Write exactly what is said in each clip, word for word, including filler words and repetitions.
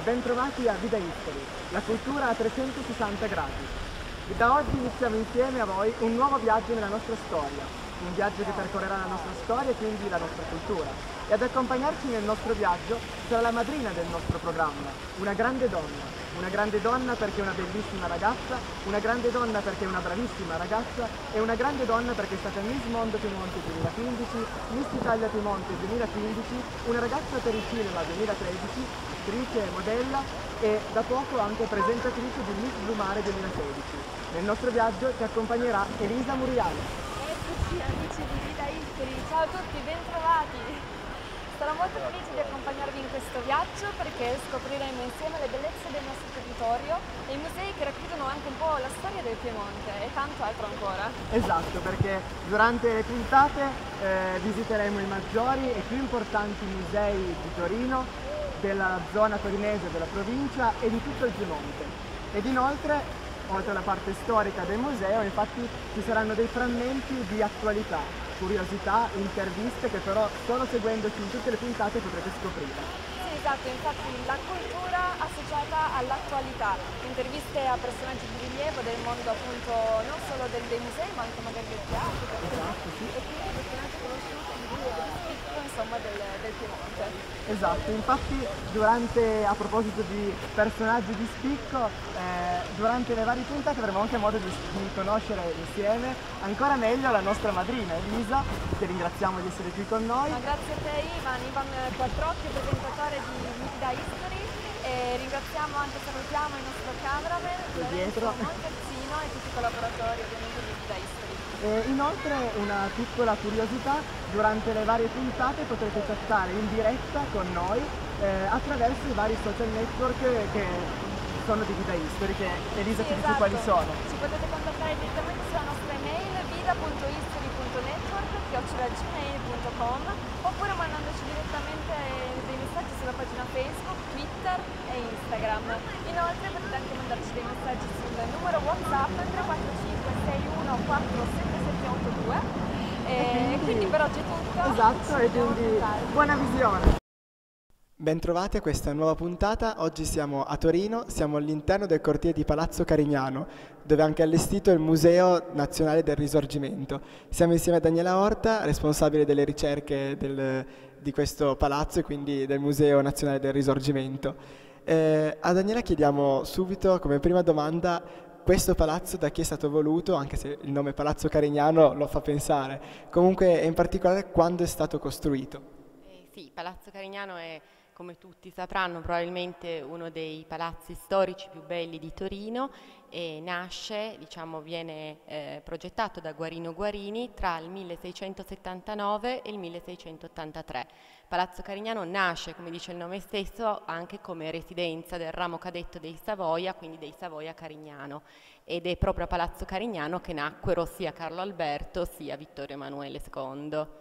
bentrovati a Vida History, la cultura a trecentosessanta gradi. Da oggi iniziamo insieme a voi un nuovo viaggio nella nostra storia, un viaggio che percorrerà la nostra storia e quindi la nostra cultura. E ad accompagnarci nel nostro viaggio sarà la madrina del nostro programma, una grande donna. Una grande donna perché è una bellissima ragazza, una grande donna perché è una bravissima ragazza e una grande donna perché è stata Miss Mondo Piemonte duemilaquindici, Miss Italia Piemonte duemilaquindici, una ragazza per il cinema duemilatredici, attrice e modella e da poco anche presentatrice di Miss Blumare duemilasedici. Nel nostro viaggio ci accompagnerà Elisa Muriale. Eccoci amici di Vida History, ciao a tutti, bentrovati! Sarò molto felice di accompagnarvi in questo viaggio perché scopriremo insieme le bellezze del nostro territorio e i musei che racchiudono anche un po' la storia del Piemonte e tanto altro ancora. Esatto, perché durante le puntate eh, visiteremo i maggiori e più importanti musei di Torino, della zona torinese, della provincia e di tutto il Piemonte. Ed inoltre, oltre alla parte storica del museo, infatti ci saranno dei frammenti di attualità, curiosità, interviste che però solo seguendoci in tutte le puntate potrete scoprire. Sì, esatto, infatti la cultura associata all'attualità, interviste a personaggi di rilievo del mondo appunto non solo del, dei musei ma anche magari del teatro, Esatto, sì. e quindi personaggi conosciuti di rilievo di spicco insomma del, del Piemonte. Esatto, infatti durante, a proposito di personaggi di spicco, eh, durante le varie puntate avremo anche modo di, di conoscere insieme ancora meglio la nostra madrina Elisa, che ringraziamo di essere qui con noi. Ma grazie a te Ivan, Ivan Quattrocchio, presentatore di Vida History, e ringraziamo anche, salutiamo il nostro cameraman, dietro. Lorenzo Monterzino e tutti i collaboratori ovviamente di Vida History. E inoltre una piccola curiosità, durante le varie puntate potrete chattare in diretta con noi eh, attraverso i vari social network che sono di Vida History, che Elisa Sì, ci dice esatto. quali sono. Ci potete contattare direttamente sulla nostra email vida punto history punto network chiocciola gmail punto com oppure mandandoci direttamente dei messaggi sulla pagina Facebook, Twitter e Instagram. Inoltre potete anche mandarci dei messaggi sul numero WhatsApp tre quattro cinque sei uno quattro sette sette otto due e, e quindi, quindi per oggi è tutto. Esatto, e quindi buona visione! Bentrovati a questa nuova puntata. Oggi siamo a Torino, siamo all'interno del cortile di Palazzo Carignano, dove è anche allestito il Museo Nazionale del Risorgimento. Siamo insieme a Daniela Orta, responsabile delle ricerche del, di questo palazzo e quindi del Museo Nazionale del Risorgimento. Eh, a Daniela chiediamo subito, come prima domanda, questo palazzo da chi è stato voluto, anche se il nome Palazzo Carignano lo fa pensare, comunque in particolare quando è stato costruito? Eh, sì, Palazzo Carignano è, come tutti sapranno, probabilmente uno dei palazzi storici più belli di Torino e nasce, diciamo, viene eh, progettato da Guarino Guarini tra il milleseicentosettantanove e il milleseicentottantatré. Palazzo Carignano nasce, come dice il nome stesso, anche come residenza del ramo cadetto dei Savoia, quindi dei Savoia Carignano, ed è proprio a Palazzo Carignano che nacquero sia Carlo Alberto sia Vittorio Emanuele secondo.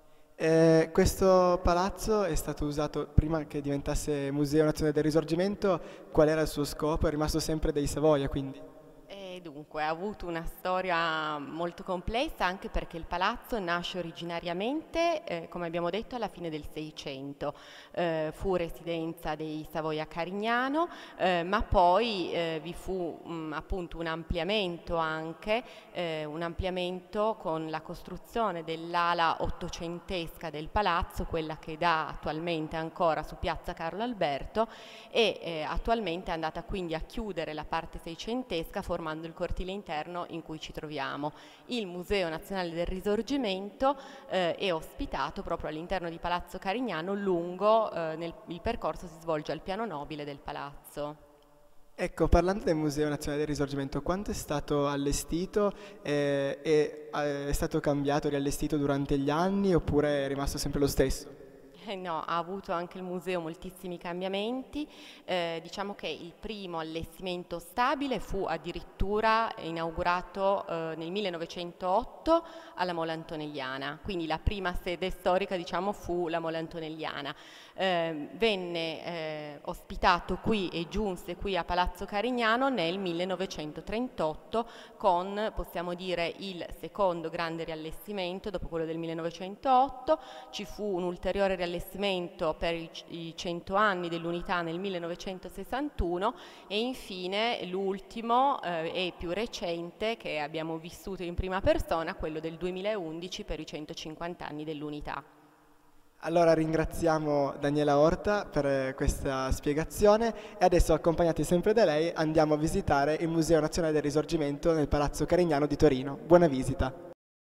Eh, questo palazzo è stato usato prima che diventasse Museo Nazionale del Risorgimento. Qual era il suo scopo? È rimasto sempre dei Savoia, quindi? E dunque ha avuto una storia molto complessa, anche perché il palazzo nasce originariamente, eh, come abbiamo detto, alla fine del Seicento. Eh, fu residenza dei Savoia Carignano, eh, ma poi eh, vi fu mh, appunto un ampliamento anche, eh, un ampliamento con la costruzione dell'ala ottocentesca del palazzo, quella che dà attualmente ancora su Piazza Carlo Alberto, e eh, attualmente è andata quindi a chiudere la parte seicentesca formando il cortile interno in cui ci troviamo. Il Museo Nazionale del Risorgimento eh, è ospitato proprio all'interno di Palazzo Carignano, lungo eh, nel, il percorso si svolge al piano nobile del palazzo. Ecco, parlando del Museo Nazionale del Risorgimento, quanto è stato allestito? Eh, e, eh, è stato cambiato, riallestito durante gli anni oppure è rimasto sempre lo stesso? Eh no, ha avuto anche il museo moltissimi cambiamenti, eh, diciamo che il primo allestimento stabile fu addirittura inaugurato eh, nel millenovecentootto alla Mola Antonelliana, quindi la prima sede storica, diciamo, fu la Mola Antonelliana. Eh, venne eh, ospitato qui e giunse qui a Palazzo Carignano nel millenovecentotrentotto con, possiamo dire, il secondo grande riallestimento dopo quello del millenovecentootto. Ci fu un ulteriore riallestimento riallestimento per i, i cento anni dell'unità nel millenovecentosessantuno e infine l'ultimo eh, e più recente che abbiamo vissuto in prima persona, quello del duemilaundici per i centocinquanta anni dell'unità. Allora ringraziamo Daniela Orta per questa spiegazione e adesso, accompagnati sempre da lei, andiamo a visitare il Museo Nazionale del Risorgimento nel Palazzo Carignano di Torino. Buona visita!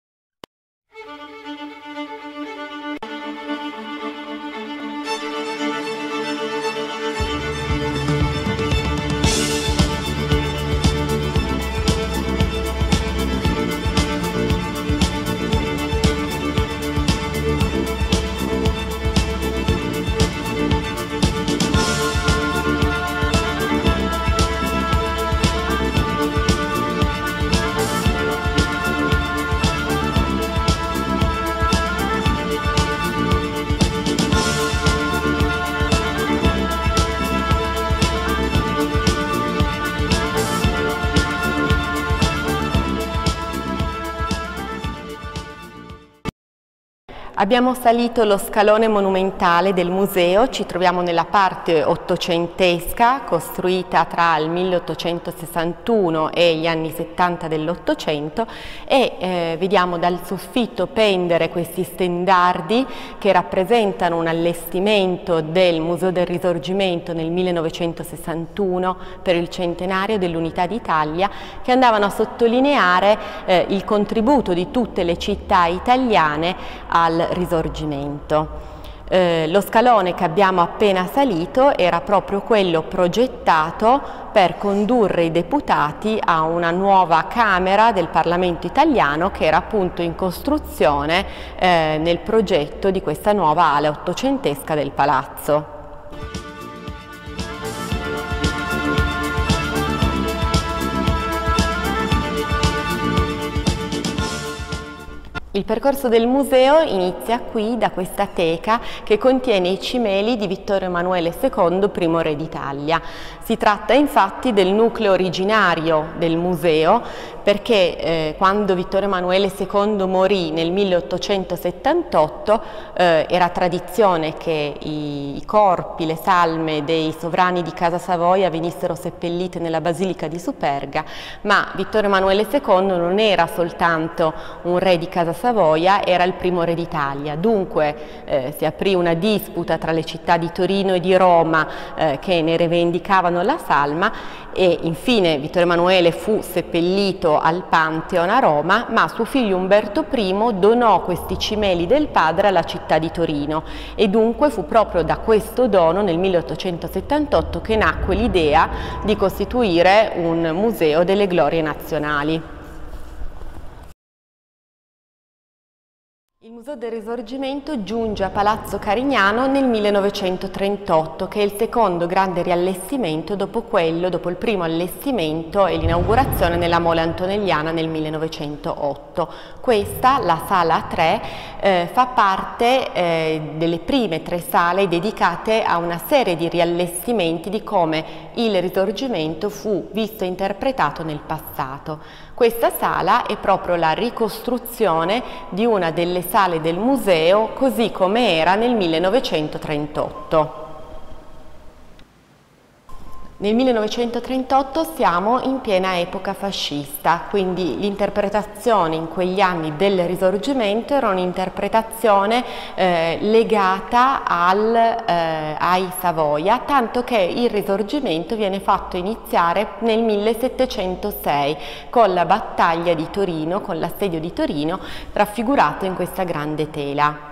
Abbiamo salito lo scalone monumentale del museo, ci troviamo nella parte ottocentesca costruita tra il milleottocentosessantuno e gli anni settanta dell'Ottocento e eh, vediamo dal soffitto pendere questi stendardi che rappresentano un allestimento del Museo del Risorgimento nel millenovecentosessantuno per il centenario dell'Unità d'Italia, che andavano a sottolineare eh, il contributo di tutte le città italiane al Risorgimento. Eh, lo scalone che abbiamo appena salito era proprio quello progettato per condurre i deputati a una nuova Camera del Parlamento italiano che era appunto in costruzione eh, nel progetto di questa nuova ala ottocentesca del palazzo. Il percorso del museo inizia qui, da questa teca che contiene i cimeli di Vittorio Emanuele secondo, primo re d'Italia. Si tratta infatti del nucleo originario del museo perché eh, quando Vittorio Emanuele secondo morì nel milleottocentosettantotto eh, era tradizione che i, i corpi, le salme dei sovrani di Casa Savoia venissero seppellite nella Basilica di Superga, ma Vittorio Emanuele secondo non era soltanto un re di Casa Savoia, era il primo re d'Italia. Dunque eh, si aprì una disputa tra le città di Torino e di Roma eh, che ne rivendicavano la salma e infine Vittorio Emanuele fu seppellito al Pantheon a Roma, ma suo figlio Umberto primo donò questi cimeli del padre alla città di Torino e dunque fu proprio da questo dono nel milleottocentosettantotto che nacque l'idea di costituire un museo delle glorie nazionali. Il Museo del Risorgimento giunge a Palazzo Carignano nel millenovecentotrentotto, che è il secondo grande riallestimento dopo quello, dopo il primo allestimento e l'inaugurazione nella Mole Antonelliana nel millenovecentootto. Questa, la sala tre, eh, fa parte eh, delle prime tre sale dedicate a una serie di riallestimenti di come il Risorgimento fu visto e interpretato nel passato. Questa sala è proprio la ricostruzione di una delle sale del museo così come era nel millenovecentotrentotto. Nel millenovecentotrentotto siamo in piena epoca fascista, quindi l'interpretazione in quegli anni del Risorgimento era un'interpretazione eh, legata al, eh, ai Savoia, tanto che il Risorgimento viene fatto iniziare nel millesettecentosei con la battaglia di Torino, con l'assedio di Torino, raffigurato in questa grande tela.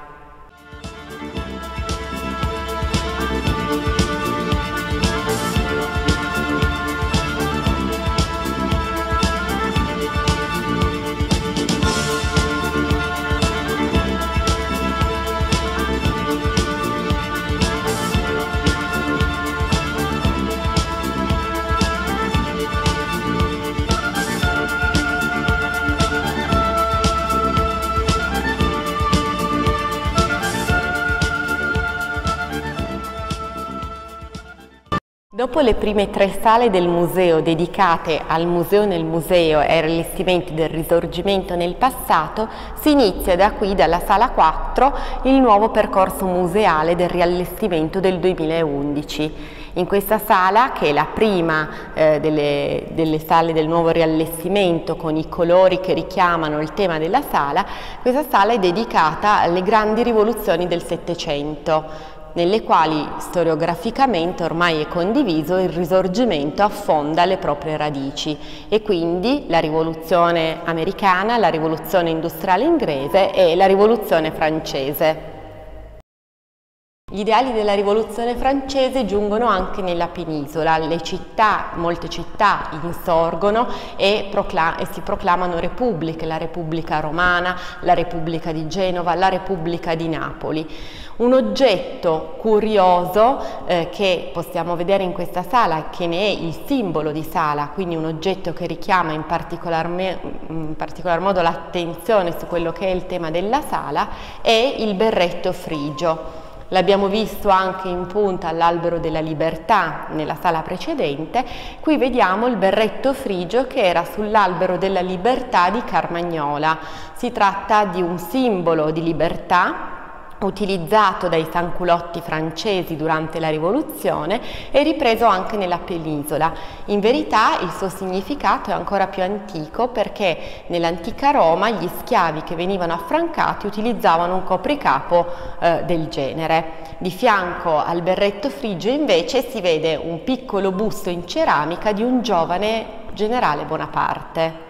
Dopo le prime tre sale del museo dedicate al museo nel museo e ai allestimenti del Risorgimento nel passato, si inizia da qui, dalla sala quattro, il nuovo percorso museale del riallestimento del duemilaundici. In questa sala, che è la prima eh, delle, delle sale del nuovo riallestimento, con i colori che richiamano il tema della sala, questa sala è dedicata alle grandi rivoluzioni del Settecento, nelle quali storiograficamente ormai è condiviso il Risorgimento affonda le proprie radici, e quindi la rivoluzione americana, la rivoluzione industriale inglese e la rivoluzione francese. Gli ideali della rivoluzione francese giungono anche nella penisola, le città, molte città insorgono e, procla- e si proclamano repubbliche, la Repubblica Romana, la Repubblica di Genova, la Repubblica di Napoli. Un oggetto curioso eh, che possiamo vedere in questa sala, che ne è il simbolo di sala, quindi un oggetto che richiama in particolar, me- in particolar modo l'attenzione su quello che è il tema della sala, è il berretto frigio. L'abbiamo visto anche in punta all'Albero della Libertà nella sala precedente. Qui vediamo il berretto frigio che era sull'Albero della Libertà di Carmagnola. Si tratta di un simbolo di libertà utilizzato dai sanculotti francesi durante la rivoluzione e ripreso anche nella penisola. In verità il suo significato è ancora più antico, perché nell'antica Roma gli schiavi che venivano affrancati utilizzavano un copricapo eh, del genere. Di fianco al berretto frigio invece si vede un piccolo busto in ceramica di un giovane generale Bonaparte.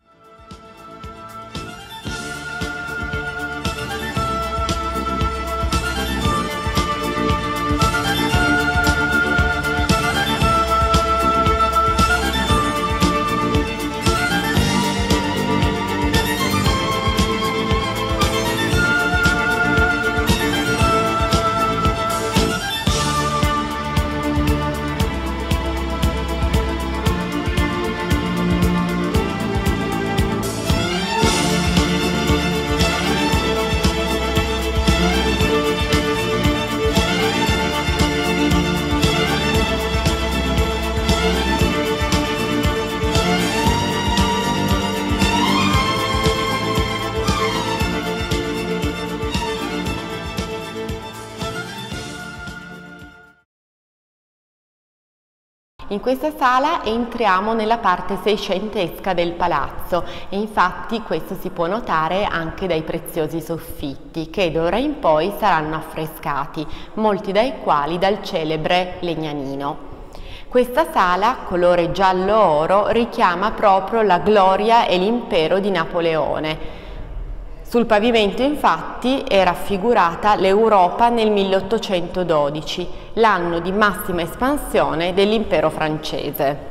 In questa sala entriamo nella parte seicentesca del palazzo e infatti questo si può notare anche dai preziosi soffitti, che d'ora in poi saranno affrescati, molti dai quali dal celebre Legnanino. Questa sala, colore giallo-oro, richiama proprio la gloria e l'impero di Napoleone. Sul pavimento infatti è raffigurata l'Europa nel milleottocentododici, l'anno di massima espansione dell'impero francese.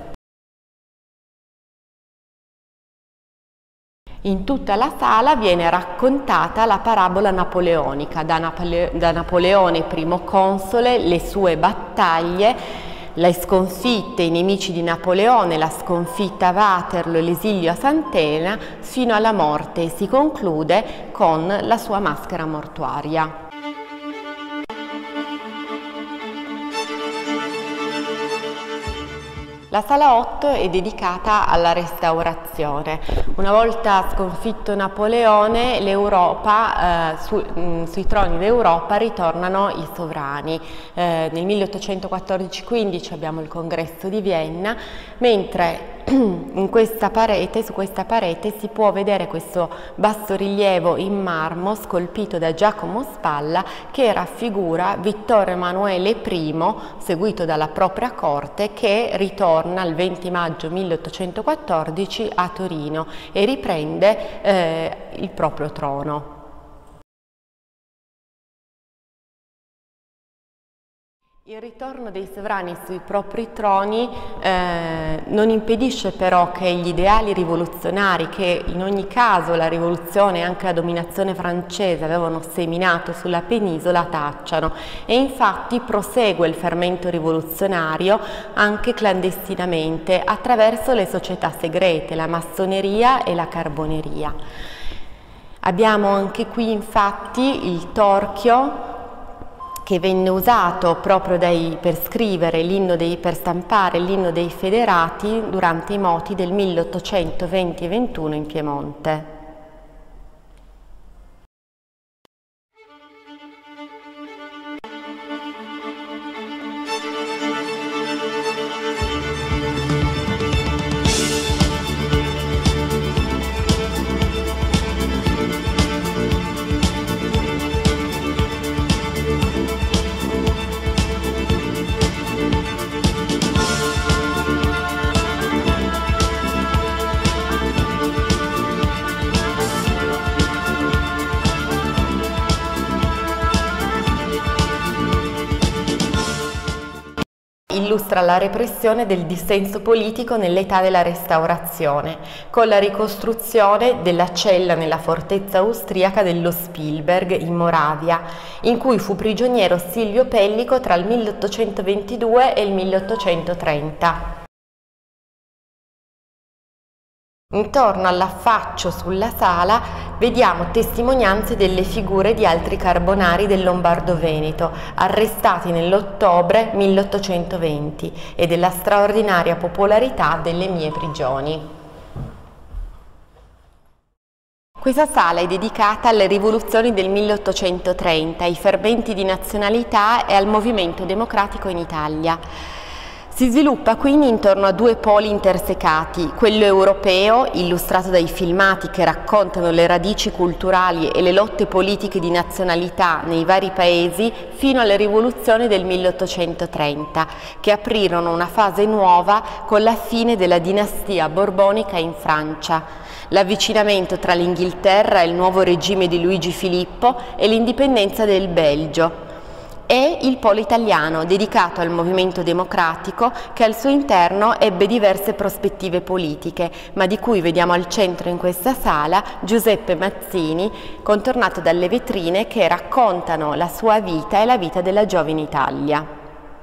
In tutta la sala viene raccontata la parabola napoleonica, da, Napole- da Napoleone primo console, le sue battaglie, le sconfitte, i nemici di Napoleone, la sconfitta a Waterloo e l'esilio a Sant'Elena, fino alla morte, e si conclude con la sua maschera mortuaria. La sala otto è dedicata alla restaurazione. Una volta sconfitto Napoleone, l'Europa, eh, su, mh, sui troni d'Europa ritornano i sovrani. Eh, nel milleottocentoquattordici quindici abbiamo il congresso di Vienna, mentre in questa parete, su questa parete si può vedere questo bassorilievo in marmo scolpito da Giacomo Spalla, che raffigura Vittorio Emanuele I, seguito dalla propria corte, che ritorna il venti maggio milleottocentoquattordici a Torino e riprende eh, il proprio trono. Il ritorno dei sovrani sui propri troni eh, non impedisce però che gli ideali rivoluzionari, che in ogni caso la rivoluzione e anche la dominazione francese avevano seminato sulla penisola, tacciano, e infatti prosegue il fermento rivoluzionario anche clandestinamente attraverso le società segrete, la massoneria e la carboneria. Abbiamo anche qui infatti il torchio che venne usato proprio dai, per scrivere l'inno dei, per stampare l'inno dei federati durante i moti del milleottocentoventi e ventuno in Piemonte. Illustra la repressione del dissenso politico nell'età della Restaurazione, con la ricostruzione della cella nella fortezza austriaca dello Spielberg in Moravia, in cui fu prigioniero Silvio Pellico tra il milleottocentoventidue e il milleottocentotrenta. Intorno all'affaccio sulla sala vediamo testimonianze delle figure di altri carbonari del Lombardo-Veneto arrestati nell'ottobre milleottocentoventi e della straordinaria popolarità delle mie prigioni. Questa sala è dedicata alle rivoluzioni del milleottocentotrenta, ai fermenti di nazionalità e al movimento democratico in Italia. Si sviluppa quindi intorno a due poli intersecati, quello europeo, illustrato dai filmati che raccontano le radici culturali e le lotte politiche di nazionalità nei vari paesi fino alle rivoluzioni del milleottocentotrenta, che aprirono una fase nuova con la fine della dinastia borbonica in Francia, l'avvicinamento tra l'Inghilterra e il nuovo regime di Luigi Filippo e l'indipendenza del Belgio, e il polo italiano, dedicato al movimento democratico, che al suo interno ebbe diverse prospettive politiche, ma di cui vediamo al centro in questa sala Giuseppe Mazzini, contornato dalle vetrine che raccontano la sua vita e la vita della giovane Italia.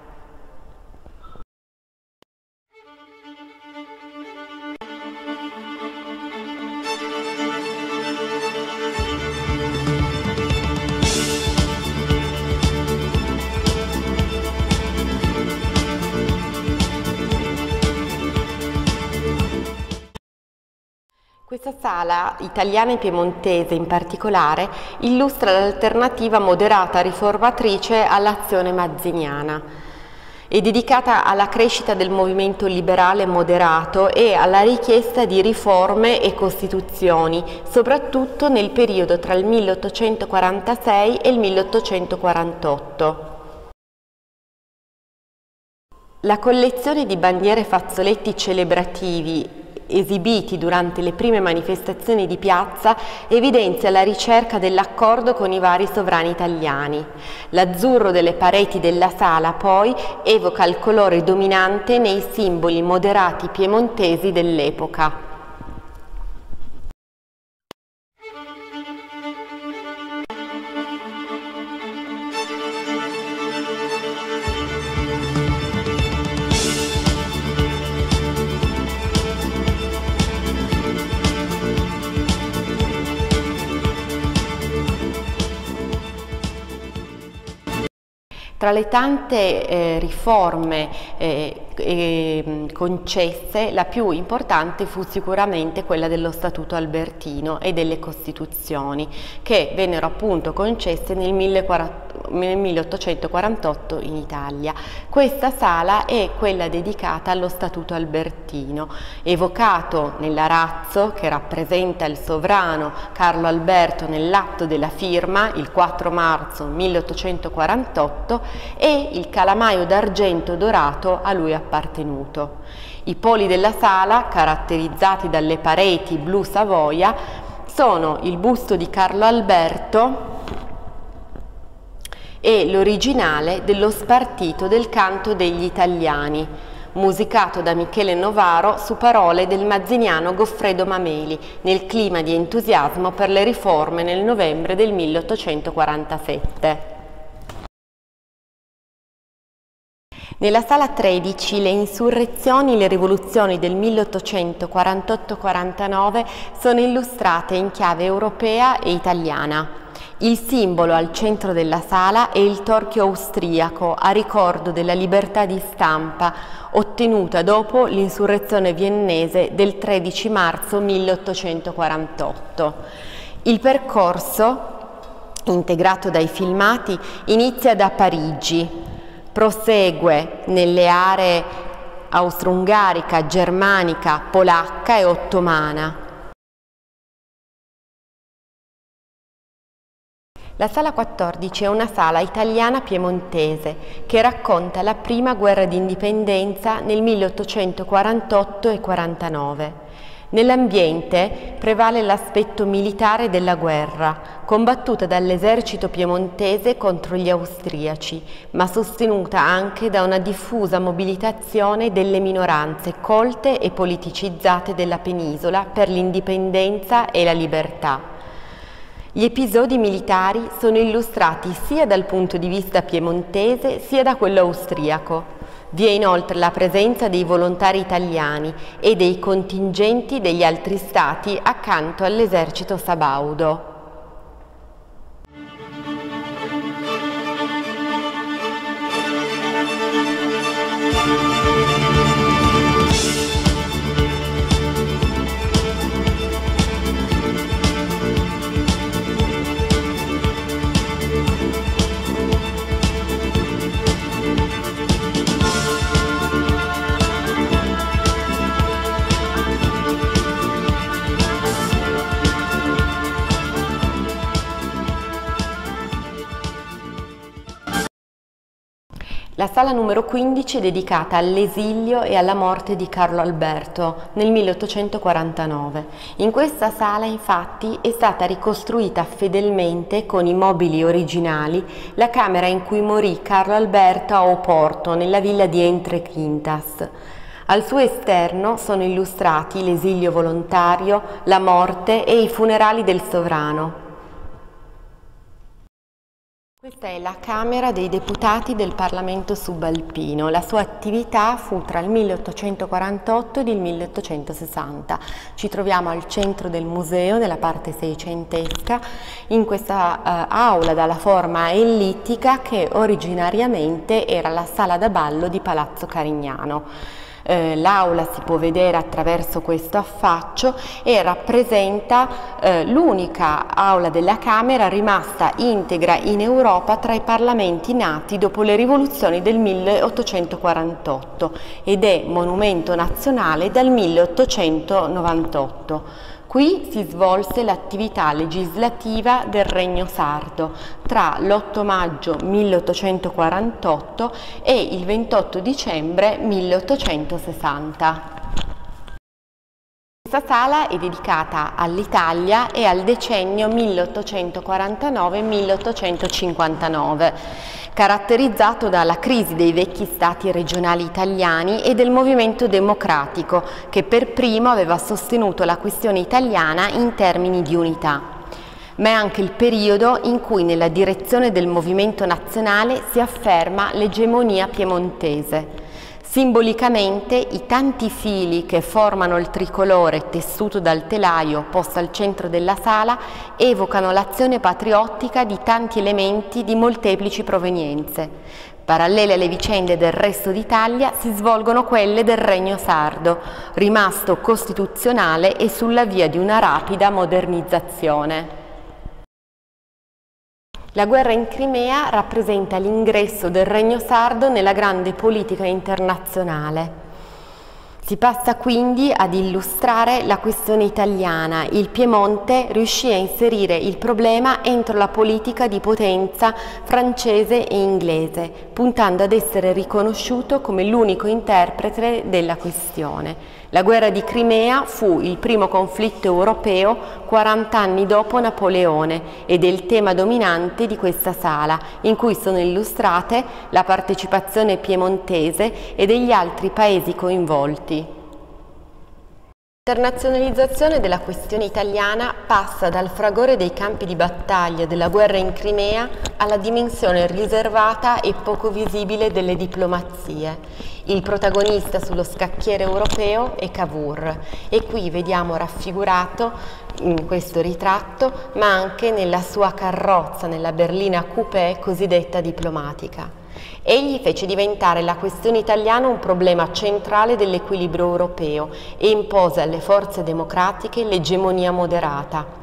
Questa sala, italiana e piemontese in particolare, illustra l'alternativa moderata riformatrice all'azione mazziniana. È dedicata alla crescita del movimento liberale moderato e alla richiesta di riforme e costituzioni, soprattutto nel periodo tra il milleottocentoquarantasei e il milleottocentoquarantotto. La collezione di bandiere e fazzoletti celebrativi esibiti durante le prime manifestazioni di piazza evidenzia la ricerca dell'accordo con i vari sovrani italiani. L'azzurro delle pareti della sala poi evoca il colore dominante nei simboli moderati piemontesi dell'epoca. Tra le tante eh, riforme eh, eh, concesse, la più importante fu sicuramente quella dello Statuto Albertino e delle Costituzioni, che vennero appunto concesse nel milleottocentoquarantotto in Italia. Questa sala è quella dedicata allo Statuto Albertino, evocato nell'arazzo che rappresenta il sovrano Carlo Alberto nell'atto della firma il quattro marzo milleottocentoquarantotto e il calamaio d'argento dorato a lui appartenuto. I poli della sala, caratterizzati dalle pareti blu Savoia, sono il busto di Carlo Alberto e l'originale dello Spartito del canto degli italiani, musicato da Michele Novaro su parole del mazziniano Goffredo Mameli, nel clima di entusiasmo per le riforme nel novembre del milleottocentoquarantasette. Nella sala tredici le insurrezioni e le rivoluzioni del milleottocentoquarantotto quarantanove sono illustrate in chiave europea e italiana. Il simbolo al centro della sala è il torchio austriaco a ricordo della libertà di stampa ottenuta dopo l'insurrezione viennese del tredici marzo milleottocentoquarantotto. Il percorso, integrato dai filmati, inizia da Parigi, prosegue nelle aree austro-ungarica, germanica, polacca e ottomana. La Sala quattordici è una sala italiana piemontese che racconta la prima guerra d'indipendenza nel milleottocentoquarantotto e quarantanove. Nell'ambiente prevale l'aspetto militare della guerra, combattuta dall'esercito piemontese contro gli austriaci, ma sostenuta anche da una diffusa mobilitazione delle minoranze colte e politicizzate della penisola per l'indipendenza e la libertà. Gli episodi militari sono illustrati sia dal punto di vista piemontese sia da quello austriaco. Vi è inoltre la presenza dei volontari italiani e dei contingenti degli altri stati accanto all'esercito sabaudo. La sala numero quindici è dedicata all'esilio e alla morte di Carlo Alberto nel milleottocentoquarantanove. In questa sala, infatti, è stata ricostruita fedelmente con i mobili originali la camera in cui morì Carlo Alberto a Oporto, nella villa di Entre Quintas. Al suo esterno sono illustrati l'esilio volontario, la morte e i funerali del sovrano. Questa è la Camera dei Deputati del Parlamento subalpino. La sua attività fu tra il milleottocentoquarantotto ed il milleottocentosessanta. Ci troviamo al centro del museo, nella parte seicentesca, in questa eh, aula dalla forma ellittica che originariamente era la sala da ballo di Palazzo Carignano. Eh, L'aula si può vedere attraverso questo affaccio e rappresenta eh, l'unica aula della Camera rimasta integra in Europa tra i parlamenti nati dopo le rivoluzioni del milleottocentoquarantotto ed è monumento nazionale dal milleottocentonovantotto. Qui si svolse l'attività legislativa del Regno Sardo tra l'otto maggio milleottocentoquarantotto e il ventotto dicembre milleottocentosessanta. Questa sala è dedicata all'Italia e al decennio milleottocentoquarantanove milleottocentocinquantanove, caratterizzato dalla crisi dei vecchi stati regionali italiani e del movimento democratico, che per primo aveva sostenuto la questione italiana in termini di unità. Ma è anche il periodo in cui nella direzione del movimento nazionale si afferma l'egemonia piemontese. Simbolicamente i tanti fili che formano il tricolore tessuto dal telaio posto al centro della sala evocano l'azione patriottica di tanti elementi di molteplici provenienze. Parallele alle vicende del resto d'Italia si svolgono quelle del Regno Sardo, rimasto costituzionale e sulla via di una rapida modernizzazione. La guerra in Crimea rappresenta l'ingresso del Regno Sardo nella grande politica internazionale. Si passa quindi ad illustrare la questione italiana. Il Piemonte riuscì a inserire il problema entro la politica di potenza francese e inglese, puntando ad essere riconosciuto come l'unico interprete della questione. La guerra di Crimea fu il primo conflitto europeo quaranta anni dopo Napoleone ed è il tema dominante di questa sala, in cui sono illustrate la partecipazione piemontese e degli altri paesi coinvolti. L'internazionalizzazione della questione italiana passa dal fragore dei campi di battaglia della guerra in Crimea alla dimensione riservata e poco visibile delle diplomazie. Il protagonista sullo scacchiere europeo è Cavour e qui vediamo raffigurato in questo ritratto, ma anche nella sua carrozza, nella berlina coupé cosiddetta diplomatica. Egli fece diventare la questione italiana un problema centrale dell'equilibrio europeo e impose alle forze democratiche l'egemonia moderata.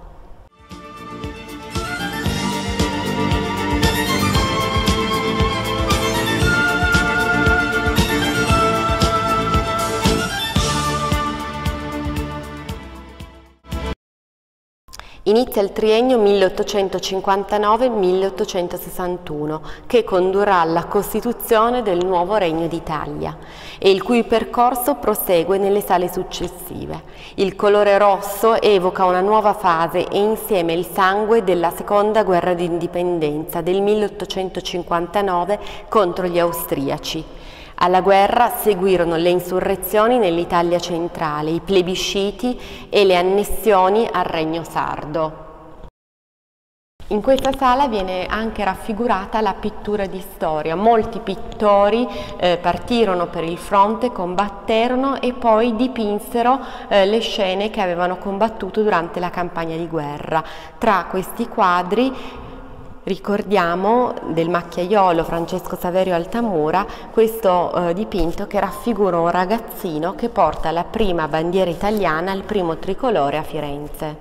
Inizia il triennio milleottocentocinquantanove milleottocentosessantuno che condurrà alla costituzione del nuovo Regno d'Italia e il cui percorso prosegue nelle sale successive. Il colore rosso evoca una nuova fase e insieme il sangue della seconda guerra d'indipendenza del milleottocentocinquantanove contro gli austriaci. Alla guerra seguirono le insurrezioni nell'Italia centrale, i plebisciti e le annessioni al Regno Sardo. In questa sala viene anche raffigurata la pittura di storia. Molti pittori eh, partirono per il fronte, combatterono e poi dipinsero eh, le scene che avevano combattuto durante la campagna di guerra. Tra questi quadri ricordiamo del macchiaiolo Francesco Saverio Altamura questo eh, dipinto che raffigura un ragazzino che porta la prima bandiera italiana, il primo tricolore a Firenze.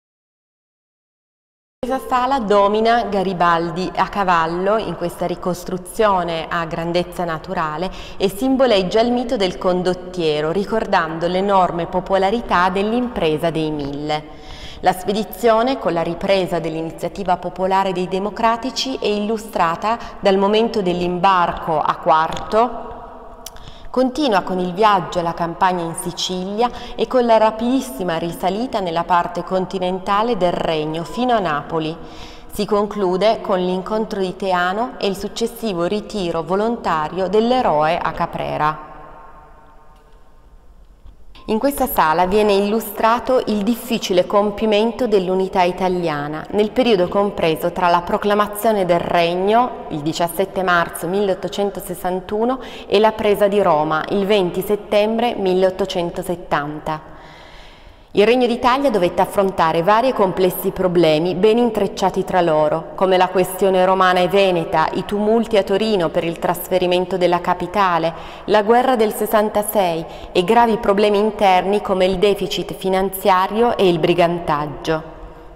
Questa sala domina Garibaldi a cavallo in questa ricostruzione a grandezza naturale e simboleggia il mito del condottiero, ricordando l'enorme popolarità dell'impresa dei Mille. La spedizione, con la ripresa dell'iniziativa popolare dei democratici, è illustrata dal momento dell'imbarco a Quarto, continua con il viaggio alla campagna in Sicilia e con la rapidissima risalita nella parte continentale del Regno fino a Napoli. Si conclude con l'incontro di Teano e il successivo ritiro volontario dell'eroe a Caprera. In questa sala viene illustrato il difficile compimento dell'unità italiana nel periodo compreso tra la proclamazione del Regno, il diciassette marzo milleottocentosessantuno, e la presa di Roma, il venti settembre milleottocentosettanta. Il Regno d'Italia dovette affrontare vari e complessi problemi ben intrecciati tra loro, come la questione romana e veneta, i tumulti a Torino per il trasferimento della capitale, la guerra del sessantasei e gravi problemi interni come il deficit finanziario e il brigantaggio.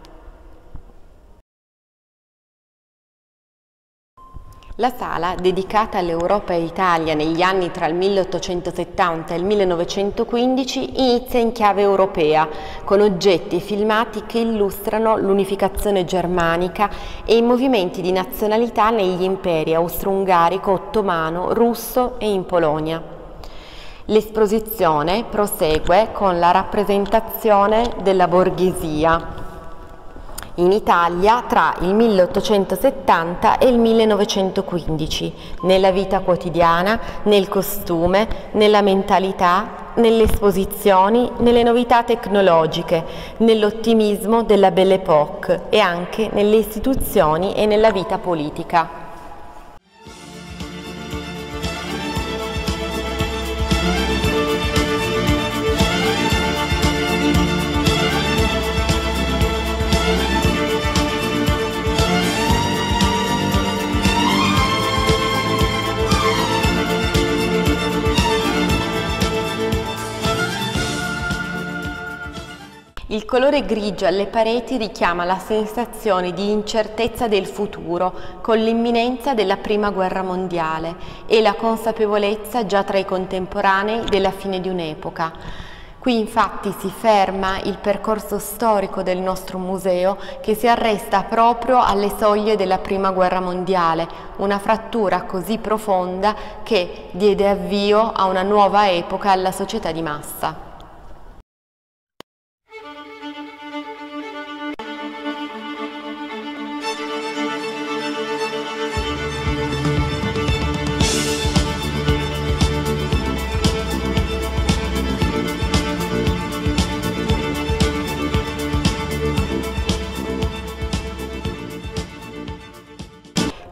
La sala, dedicata all'Europa e Italia negli anni tra il milleottocentosettanta e il millenovecentoquindici, inizia in chiave europea, con oggetti e filmati che illustrano l'unificazione germanica e i movimenti di nazionalità negli imperi austro-ungarico, ottomano, russo e in Polonia. L'esposizione prosegue con la rappresentazione della borghesia in Italia tra il milleottocentosettanta e il millenovecentoquindici, nella vita quotidiana, nel costume, nella mentalità, nelle esposizioni, nelle novità tecnologiche, nell'ottimismo della Belle Époque e anche nelle istituzioni e nella vita politica. Il colore grigio alle pareti richiama la sensazione di incertezza del futuro con l'imminenza della Prima Guerra Mondiale e la consapevolezza già tra i contemporanei della fine di un'epoca. Qui infatti si ferma il percorso storico del nostro museo che si arresta proprio alle soglie della Prima Guerra Mondiale, una frattura così profonda che diede avvio a una nuova epoca alla società di massa.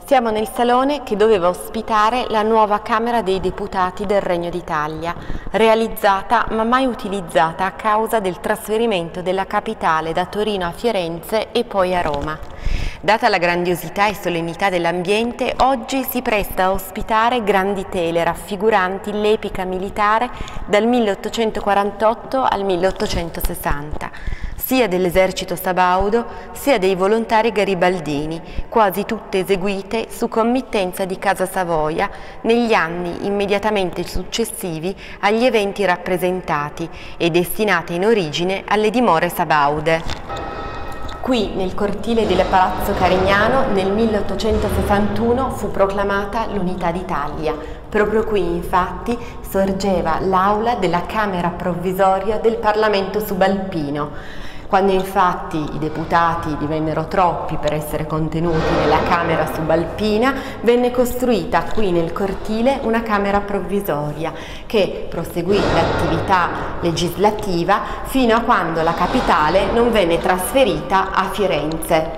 Siamo nel salone che doveva ospitare la nuova Camera dei Deputati del Regno d'Italia, realizzata ma mai utilizzata a causa del trasferimento della capitale da Torino a Firenze e poi a Roma. Data la grandiosità e solennità dell'ambiente, oggi si presta a ospitare grandi tele raffiguranti l'epica militare dal milleottocentoquarantotto al milleottocentosessanta. Sia dell'esercito sabaudo sia dei volontari garibaldini, quasi tutte eseguite su committenza di Casa Savoia negli anni immediatamente successivi agli eventi rappresentati e destinate in origine alle dimore sabaude. Qui, nel cortile del Palazzo Carignano, nel milleottocentosessantuno fu proclamata l'Unità d'Italia. Proprio qui, infatti, sorgeva l'aula della Camera Provvisoria del Parlamento Subalpino. Quando infatti i deputati divennero troppi per essere contenuti nella Camera Subalpina, venne costruita qui nel cortile una Camera Provvisoria che proseguì l'attività legislativa fino a quando la capitale non venne trasferita a Firenze.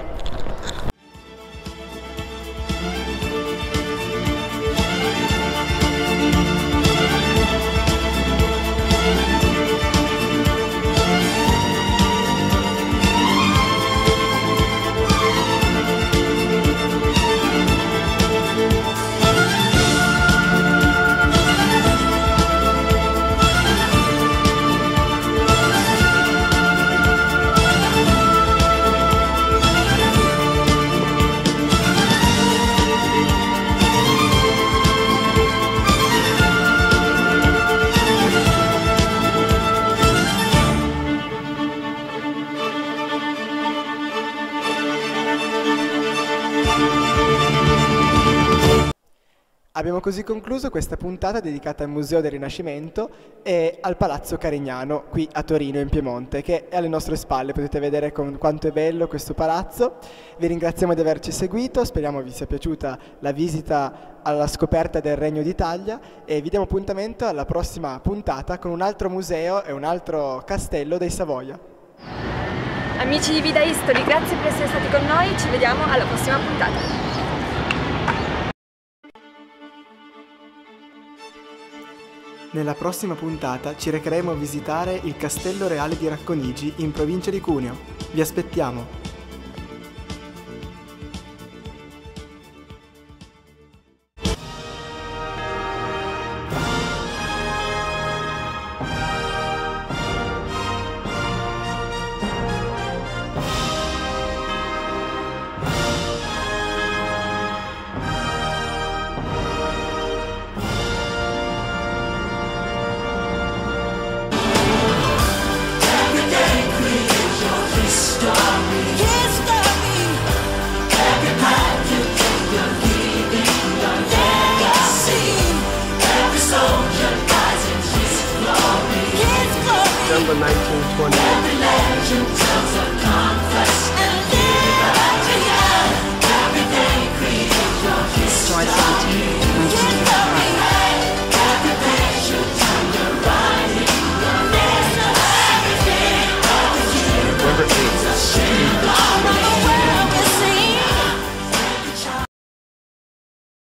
Abbiamo così concluso questa puntata dedicata al Museo del Rinascimento e al Palazzo Carignano, qui a Torino, in Piemonte, che è alle nostre spalle. Potete vedere con quanto è bello questo palazzo. Vi ringraziamo di averci seguito, speriamo vi sia piaciuta la visita alla scoperta del Regno d'Italia e vi diamo appuntamento alla prossima puntata con un altro museo e un altro castello dei Savoia. Amici di Vida History, grazie per essere stati con noi, ci vediamo alla prossima puntata. Nella prossima puntata ci recheremo a visitare il Castello Reale di Racconigi in provincia di Cuneo. Vi aspettiamo! nineteen twenty.